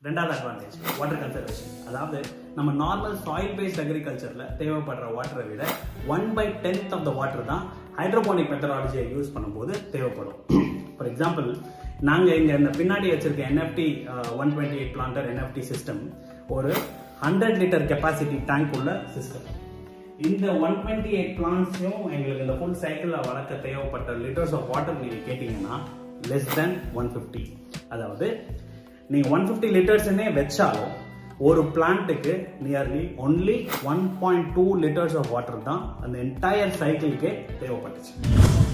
ரெண்டாவது advantage water conservation. அதாவது நம்ம நார்மல் சாயில் பேஸ்ட் அக்ரிகல்ச்சர்ல தேவைப்படுற வாட்டரை விட 1/10 ஆஃப் த வாட்டர் தான் ஹைட்ரோபோனிக் மெத்தடாலஜியை யூஸ் பண்ணும்போது தேவைப்படும். ஃபார் எக்ஸாம்பிள், நாங்கள் இங்கே இந்த பின்னாடி வச்சிருக்க NFT 128 பிளான்டர் NFT சிஸ்டம் ஒரு 100 லிட்டர் கெப்பாசிட்டி டேங்க் உள்ள சிஸ்டம். இந்த 128 பிளான்ட்ஸையும் எங்களுக்கு இந்த ஃபுல் சைக்கிளில் வளர்க்க தேவைப்பட்ட லிட்டர்ஸ் ஆஃப் வாட்டர் நீங்கள் கேட்டிங்கன்னா லெஸ் தென் 150. அதாவது நீங்கள் 150 லிட்டர்ஸ்னே வச்சாலும் ஒரு பிளான்ட்டுக்கு nearly only 1.2 litres of water தான் அந்த என்டையர் சைக்கிளுக்கே தேவைப்பட்டுச்சு.